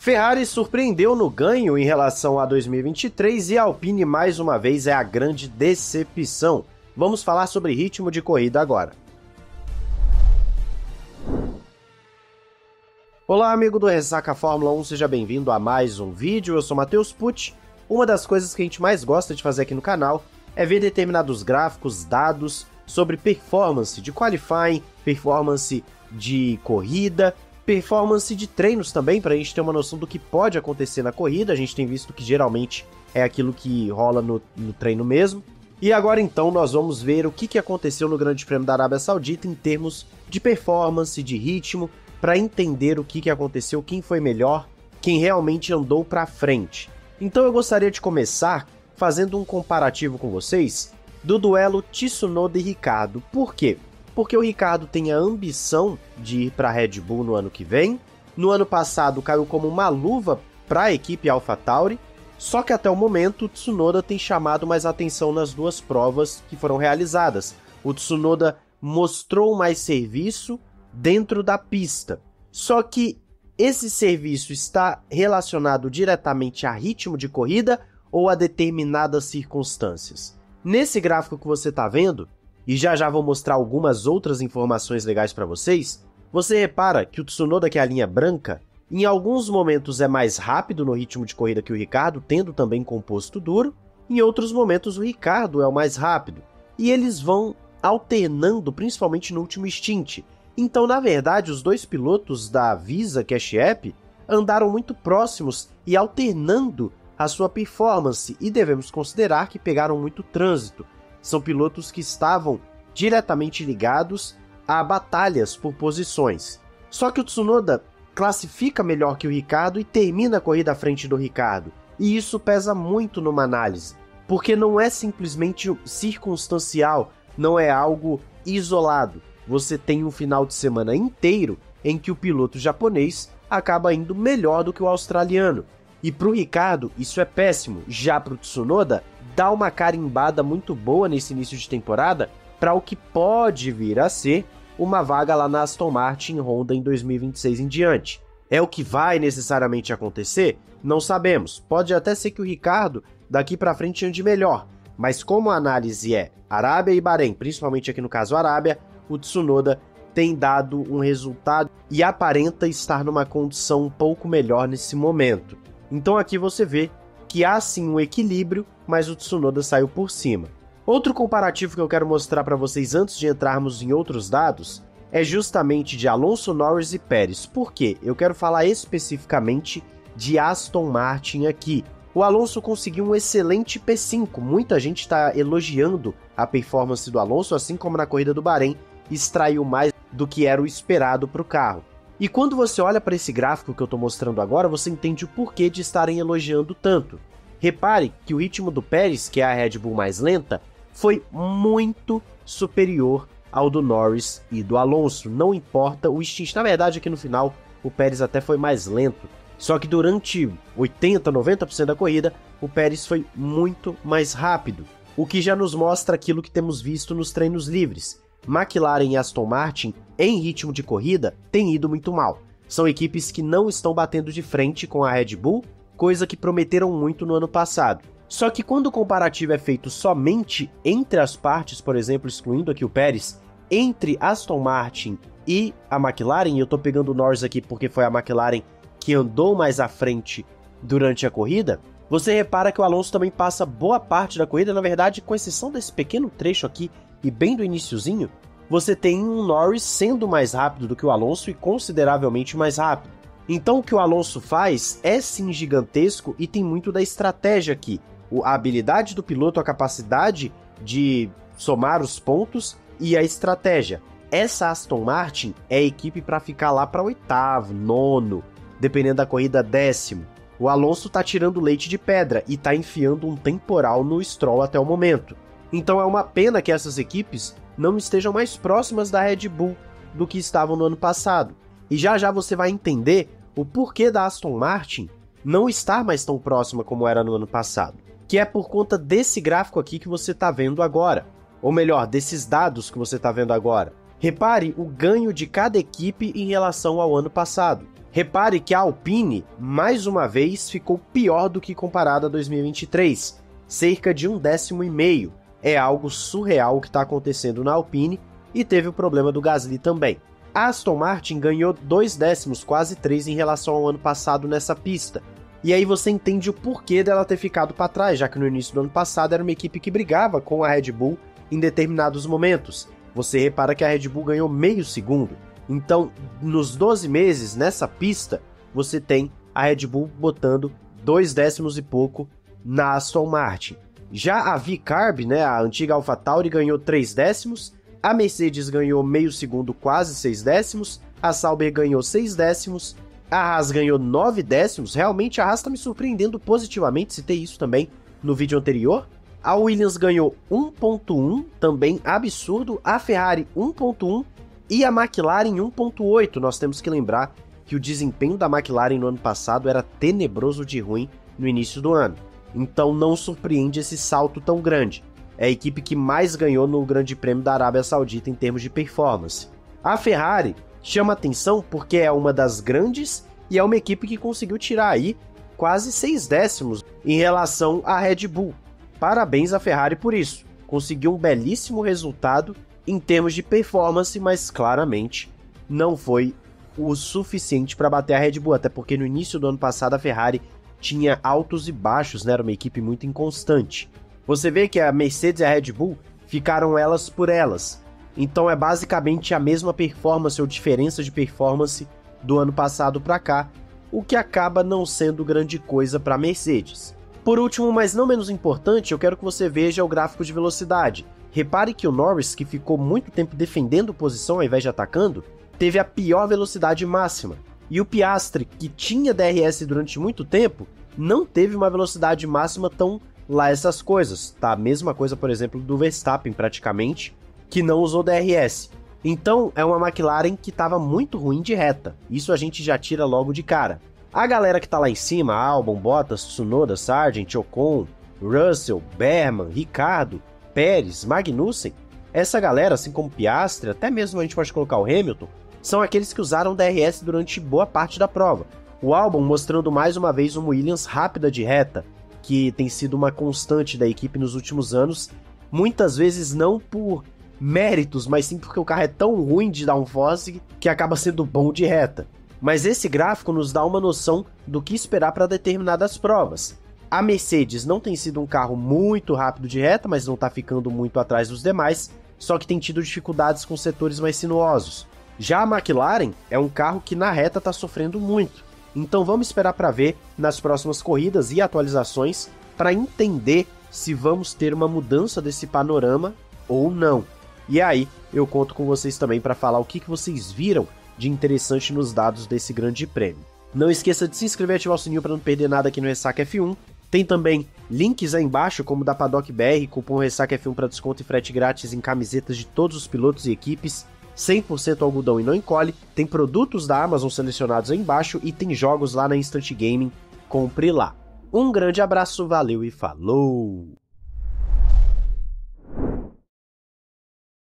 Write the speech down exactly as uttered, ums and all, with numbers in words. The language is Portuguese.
Ferrari surpreendeu no ganho em relação a dois mil e vinte e três e a Alpine mais uma vez é a grande decepção. Vamos falar sobre ritmo de corrida agora. Olá, amigo do Ressaca Fórmula um, seja bem-vindo a mais um vídeo. Eu sou Matheus Pucci. Uma das coisas que a gente mais gosta de fazer aqui no canal é ver determinados gráficos, dados sobre performance de qualifying, performance de corrida, performance de treinos também, para a gente ter uma noção do que pode acontecer na corrida. A gente tem visto que geralmente é aquilo que rola no, no treino mesmo. E agora então nós vamos ver o que, que aconteceu no Grande Prêmio da Arábia Saudita em termos de performance, de ritmo, para entender o que, que aconteceu, quem foi melhor, quem realmente andou para frente. Então eu gostaria de começar fazendo um comparativo com vocês do duelo Tsunoda e Ricciardo. Por quê? Porque o Ricciardo tem a ambição de ir para a Red Bull no ano que vem. No ano passado caiu como uma luva para a equipe AlphaTauri, só que até o momento o Tsunoda tem chamado mais atenção nas duas provas que foram realizadas. O Tsunoda mostrou mais serviço dentro da pista, só que esse serviço está relacionado diretamente a ritmo de corrida ou a determinadas circunstâncias. Nesse gráfico que você está vendo, e já já vou mostrar algumas outras informações legais para vocês, você repara que o Tsunoda, que é a linha branca, em alguns momentos é mais rápido no ritmo de corrida que o Ricciardo, tendo também composto duro, em outros momentos o Ricciardo é o mais rápido, e eles vão alternando, principalmente no último stint. Então, na verdade, os dois pilotos da Visa Cash App andaram muito próximos e alternando a sua performance, e devemos considerar que pegaram muito trânsito. São pilotos que estavam diretamente ligados a batalhas por posições. Só que o Tsunoda classifica melhor que o Ricciardo e termina a corrida à frente do Ricciardo. E isso pesa muito numa análise, porque não é simplesmente circunstancial, não é algo isolado. Você tem um final de semana inteiro em que o piloto japonês acaba indo melhor do que o australiano. E para o Ricciardo isso é péssimo, já para o Tsunoda dá uma carimbada muito boa nesse início de temporada para o que pode vir a ser uma vaga lá na Aston Martin Honda em dois mil e vinte e seis em diante. É o que vai necessariamente acontecer? Não sabemos. Pode até ser que o Ricciardo daqui para frente ande melhor, mas como a análise é Arábia e Bahrein, principalmente aqui no caso Arábia, o Tsunoda tem dado um resultado e aparenta estar numa condição um pouco melhor nesse momento. Então aqui você vê que há sim um equilíbrio, mas o Tsunoda saiu por cima. Outro comparativo que eu quero mostrar para vocês antes de entrarmos em outros dados é justamente de Alonso, Norris e Pérez. Por quê? Eu quero falar especificamente de Aston Martin aqui. O Alonso conseguiu um excelente P cinco, muita gente está elogiando a performance do Alonso, assim como na corrida do Bahrein, extraiu mais do que era o esperado para o carro. E quando você olha para esse gráfico que eu estou mostrando agora, você entende o porquê de estarem elogiando tanto. Repare que o ritmo do Pérez, que é a Red Bull mais lenta, foi muito superior ao do Norris e do Alonso. Não importa o stint. Na verdade, aqui no final, o Pérez até foi mais lento. Só que durante oitenta, noventa por cento da corrida, o Pérez foi muito mais rápido. O que já nos mostra aquilo que temos visto nos treinos livres. McLaren e Aston Martin, em ritmo de corrida, têm ido muito mal. São equipes que não estão batendo de frente com a Red Bull, coisa que prometeram muito no ano passado. Só que quando o comparativo é feito somente entre as partes, por exemplo, excluindo aqui o Pérez, entre Aston Martin e a McLaren, e eu estou pegando o Norris aqui porque foi a McLaren que andou mais à frente durante a corrida, você repara que o Alonso também passa boa parte da corrida, na verdade, com exceção desse pequeno trecho aqui, e bem do iniciozinho, você tem um Norris sendo mais rápido do que o Alonso e consideravelmente mais rápido. Então o que o Alonso faz é sim gigantesco e tem muito da estratégia aqui. A habilidade do piloto, a capacidade de somar os pontos e a estratégia. Essa Aston Martin é a equipe para ficar lá para oitavo, nono, dependendo da corrida décimo. O Alonso tá tirando leite de pedra e tá enfiando um temporal no Stroll até o momento. Então é uma pena que essas equipes não estejam mais próximas da Red Bull do que estavam no ano passado. E já já você vai entender o porquê da Aston Martin não estar mais tão próxima como era no ano passado. Que é por conta desse gráfico aqui que você está vendo agora. Ou melhor, desses dados que você está vendo agora. Repare o ganho de cada equipe em relação ao ano passado. Repare que a Alpine, mais uma vez, ficou pior do que comparada a dois mil e vinte e três, cerca de um décimo e meio. É algo surreal o que está acontecendo na Alpine, e teve o problema do Gasly também. A Aston Martin ganhou dois décimos, quase três, em relação ao ano passado nessa pista. E aí você entende o porquê dela ter ficado para trás, já que no início do ano passado era uma equipe que brigava com a Red Bull em determinados momentos. Você repara que a Red Bull ganhou meio segundo. Então, nos doze meses, nessa pista, você tem a Red Bull botando dois décimos e pouco na Aston Martin. Já a V-Carb, né, a antiga AlphaTauri, ganhou três décimos, a Mercedes ganhou meio segundo, quase seis décimos, a Sauber ganhou seis décimos, a Haas ganhou nove décimos, realmente a Haas está me surpreendendo positivamente, citei isso também no vídeo anterior. A Williams ganhou um ponto um, também absurdo, a Ferrari um ponto um e a McLaren um ponto oito. Nós temos que lembrar que o desempenho da McLaren no ano passado era tenebroso de ruim no início do ano, então não surpreende esse salto tão grande. É a equipe que mais ganhou no Grande Prêmio da Arábia Saudita em termos de performance. A Ferrari chama atenção porque é uma das grandes e é uma equipe que conseguiu tirar aí quase seis décimos em relação à Red Bull. Parabéns à Ferrari por isso. Conseguiu um belíssimo resultado em termos de performance, mas claramente não foi o suficiente para bater a Red Bull, até porque no início do ano passado a Ferrari tinha altos e baixos, né? Era uma equipe muito inconstante. Você vê que a Mercedes e a Red Bull ficaram elas por elas. Então é basicamente a mesma performance ou diferença de performance do ano passado para cá, o que acaba não sendo grande coisa para a Mercedes. Por último, mas não menos importante, eu quero que você veja o gráfico de velocidade. Repare que o Norris, que ficou muito tempo defendendo posição ao invés de atacando, teve a pior velocidade máxima. E o Piastri, que tinha D R S durante muito tempo, não teve uma velocidade máxima tão lá essas coisas, tá? A mesma coisa, por exemplo, do Verstappen praticamente, que não usou D R S. Então é uma McLaren que estava muito ruim de reta, isso a gente já tira logo de cara. A galera que tá lá em cima, Albon, Bottas, Tsunoda, Sargent, Ocon, Russell, Berman, Ricardo, Pérez, Magnussen, essa galera, assim como Piastri, até mesmo a gente pode colocar o Hamilton, são aqueles que usaram D R S durante boa parte da prova. O Albon mostrando mais uma vez uma Williams rápida de reta, que tem sido uma constante da equipe nos últimos anos, muitas vezes não por méritos, mas sim porque o carro é tão ruim de downforce que acaba sendo bom de reta. Mas esse gráfico nos dá uma noção do que esperar para determinadas provas. A Mercedes não tem sido um carro muito rápido de reta, mas não está ficando muito atrás dos demais, só que tem tido dificuldades com setores mais sinuosos. Já a McLaren é um carro que na reta está sofrendo muito. Então vamos esperar para ver nas próximas corridas e atualizações para entender se vamos ter uma mudança desse panorama ou não. E aí eu conto com vocês também para falar o que, que vocês viram de interessante nos dados desse grande prêmio. Não esqueça de se inscrever e ativar o sininho para não perder nada aqui no Ressaca F um. Tem também links aí embaixo, como da Paddock B R, cupom Ressaca F um para desconto e frete grátis em camisetas de todos os pilotos e equipes, cem por cento algodão e não encolhe, tem produtos da Amazon selecionados aí embaixo e tem jogos lá na Instant Gaming, compre lá. Um grande abraço, valeu e falou!